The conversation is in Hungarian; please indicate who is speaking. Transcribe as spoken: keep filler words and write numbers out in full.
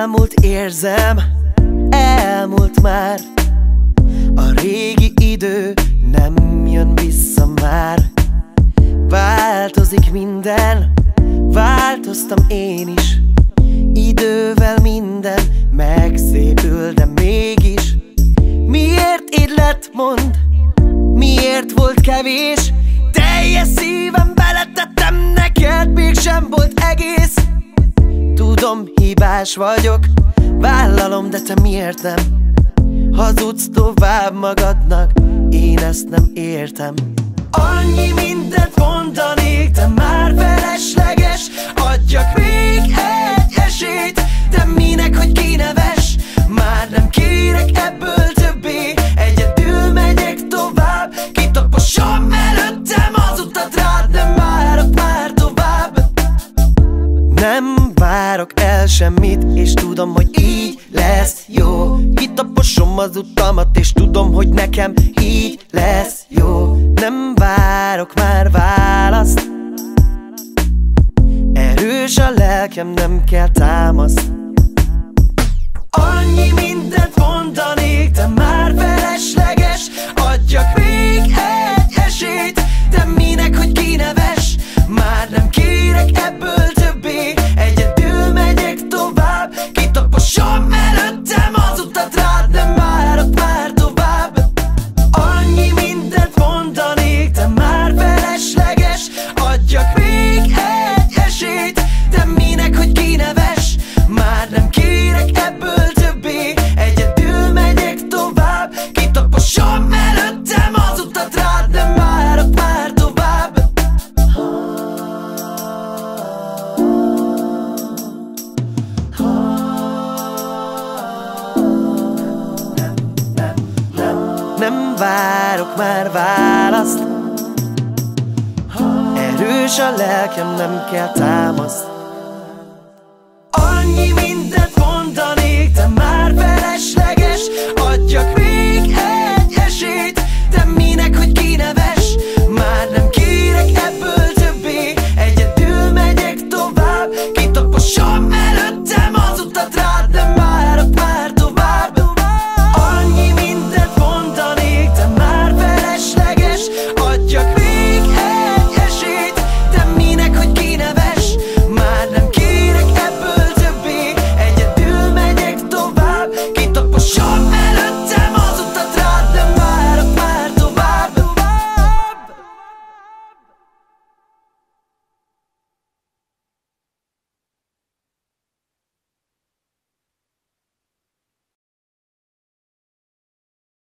Speaker 1: Elmúlt érzem, elmúlt már. A régi idő nem jön vissza már. Változik minden, változtam én is. Idővel minden megszépül, de mégis miért így lett, mondd? Miért volt kevés? Teljes szívem beletettem neked, mégsem volt egész. Tudom, hibás vagyok, vállalom, de te miért nem? Hazudsz tovább magadnak, én ezt nem értem. Annyi mindent mondanék, de már felesleges. Adjak még egy esélyt, de minek, hogy kinevess? Már nem kérek ebből többé, egyedül megyek tovább. Kitaposom előttem az utat rád, nem várok már tovább. Nem várok el semmit, és tudom, hogy így lesz jó. Kitaposom az utamat, és tudom, hogy nekem így lesz jó. Nem várok már választ, erős a lelkem, nem kell támaszt. Annyi mindent mondanék, de már felesleges. Adjak még egy esélyt, de minek, hogy kinevess? Már nem kérek ebből többé, egyedül megyek tovább. Kitaposom előttem az utat rád, nem várok már tovább. Annyi mindent mondanék, de már felesleges. Adjak még egy esélyt, de minek, hogy kinevess? Már nem kérek ebből többé, egyedül megyek tovább. Kitaposom előttem az utat rád, nem várok már tovább. Nem, nem, nem, nem várok már választ, erős a lelkem, nem kell támaszt.